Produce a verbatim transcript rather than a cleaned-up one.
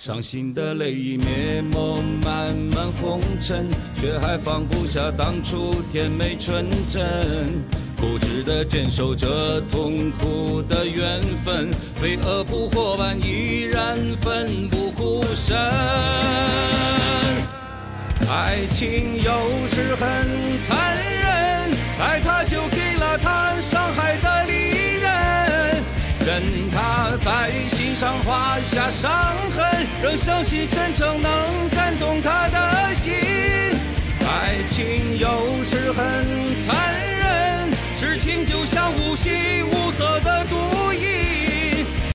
伤心的泪已灭没漫漫红尘，却还放不下当初甜美纯真，固执地坚守着痛苦的缘分，飞蛾扑火般依然奋不顾身。爱情有时很残忍，爱他就给了他伤害的利刃，任他在心上画下伤痕，仍相信真正能